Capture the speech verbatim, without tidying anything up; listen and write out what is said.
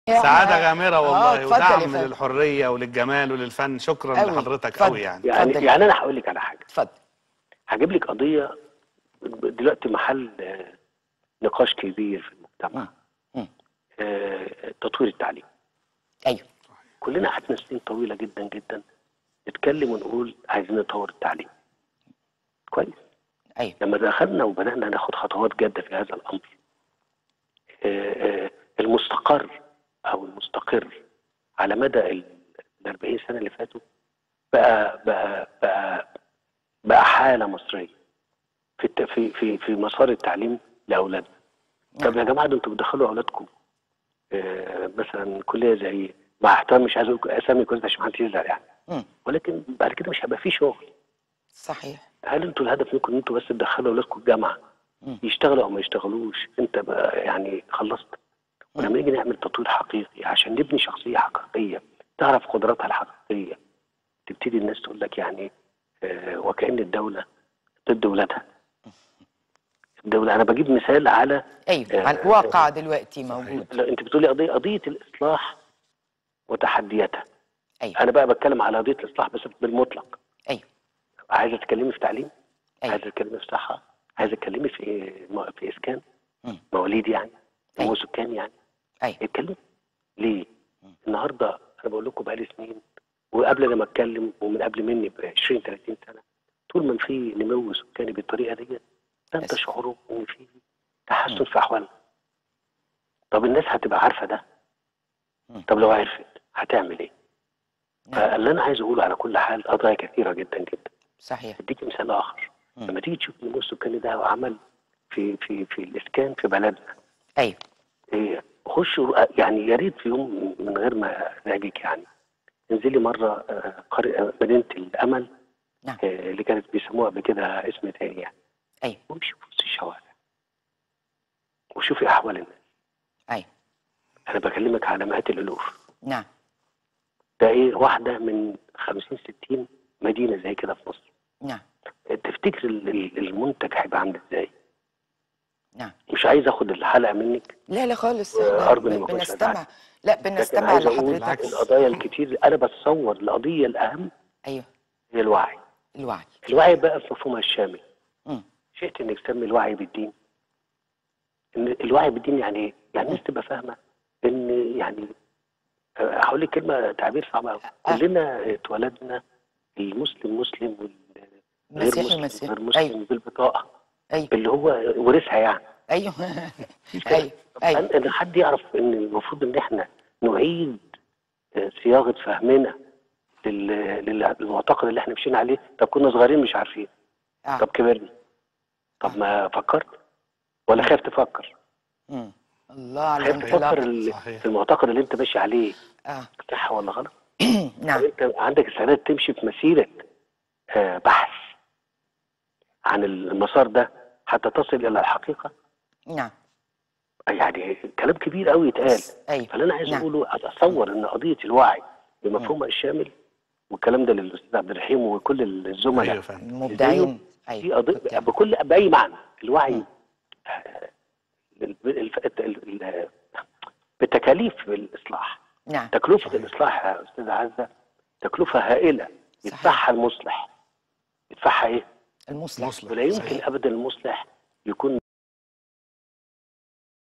سعاده غامره والله، آه ودعم للحريه وللجمال وللفن. شكرا أوي. لحضرتك قوي يعني. يعني فضل. يعني انا هقول لك على حاجه. اتفضل. هجيب لك قضيه دلوقتي محل نقاش كبير في المجتمع. آه تطوير التعليم. ايوه. كلنا قعدنا سنين طويله جدا جدا نتكلم ونقول عايزين نطور التعليم. كويس. ايوه. لما دخلنا وبدانا ناخد خطوات جاده في هذا الامر، آه آه المستقر او المستقر على مدى ال أربعين سنه اللي فاتوا بقى بقى بقى بقى حاله مصريه في في في في مسار التعليم لاولادنا. طب يا جماعه، ده انتوا بتدخلوا اولادكم آه مثلا كليه زي، مع احترامي مش عايز اقول اسامي كويس عشان محدش يزعل يعني، م. ولكن بعد كده مش هيبقى في شغل. صحيح. هل انتوا الهدف منكم ان انتوا بس تدخلوا اولادكم الجامعه م. يشتغلوا او ما يشتغلوش؟ انت بقى يعني خلصت. ولما نيجي نعمل تطوير حقيقي عشان نبني شخصيه حقيقيه تعرف قدراتها الحقيقيه، تبتدي الناس تقول لك يعني آه وكأن الدوله ضد ولادها. الدوله، انا بجيب مثال على ايوه آه على الواقع دلوقتي موجود. لا انت بتقولي قضيه قضيه الاصلاح وتحدياتها. ايوه. انا بقى بتكلم على قضيه الاصلاح بس بالمطلق. ايوه. عايزه تتكلمي في تعليم؟ أيوة. عايزه تتكلمي في صحه؟ عايزه تتكلمي في في اسكان؟ م. مواليد يعني؟ أيوة. نمو سكان يعني؟ ايوه. اتكلم ليه؟ م. النهارده انا بقول لكم بقالي سنين، وقبل لما اتكلم ومن قبل مني ب عشرين ثلاثين سنه، طول ما في نمو سكاني بالطريقه دي لن تشعروا ان في تحسن في احوالنا. طب الناس هتبقى عارفه ده؟ م. طب لو عرفت هتعمل ايه؟ فاللي انا عايز اقوله على كل حال قضايا كثيره جدا جدا. صحيح. اديك مثال اخر. م. لما تيجي تشوف النمو السكاني ده عمل في في في الاسكان في بلدنا. ايوه. ايه خشوا يعني، يا ريت في يوم من غير ما ازعجك يعني انزلي مره قريه مدينه الامل. نعم. اللي كانت بيسموها قبل كده اسم تاني يعني. ايوه. وامشي في وسط الشوارع وشوفي احوال الناس. ايوه. انا بكلمك على مئات الالوف. نعم. ده ايه واحده من خمسين ستين مدينه زي كده في مصر. نعم. تفتكر المنتج هيبقى عامل ازاي؟ نعم. مش عايز اخد الحلقه منك. لا لا خالص، احنا بنستمع. لا بنستمع لحضرتك. القضايا الكتير انا بتصور القضيه الاهم. ايوه. هي الوعي. الوعي. الوعي بقى في مفهومها الشامل. امم شئت انك تسمي الوعي بالدين. ان الوعي بالدين يعني ايه؟ يعني الناس تبقى فاهمه ان يعني هقول لك كلمه تعبير صعب قوي. أه. كلنا اتولدنا المسلم مسلم والغير مسلم مسيح. غير مسلم أيوه. بالبطاقه. أيوه. اللي هو ورثها يعني. ايوه. ايوه. ايوه. ان حد يعرف ان المفروض ان احنا نعيد صياغه فهمنا للمعتقد اللي احنا مشينا عليه. طب كنا صغيرين مش عارفين. آه. طب كبرنا. طب آه. ما فكرت ولا خايف تفكر؟ امم الله على خايف تفكر في المعتقد اللي انت ماشي عليه اه صح ولا غلط؟ نعم. انت عندك استعداد تمشي في مسيره آه بحث عن المسار ده حتى تصل الى الحقيقه؟ نعم. يعني كلام كبير قوي يتقال. أيوة. فاللي انا عايز نعم. اقوله اتصور ان قضيه الوعي بمفهومها الشامل، والكلام ده للاستاذ عبد الرحيم وكل الزملاء أيوة المبدعين. ايوه دي قضيه بكل باي معنى الوعي بتكاليف الاصلاح. نعم. تكلفه الاصلاح يا استاذ عزه تكلفه هائله يدفعها المصلح. يدفعها ايه؟ المصلح. ولا يمكن ابدا المصلح يكون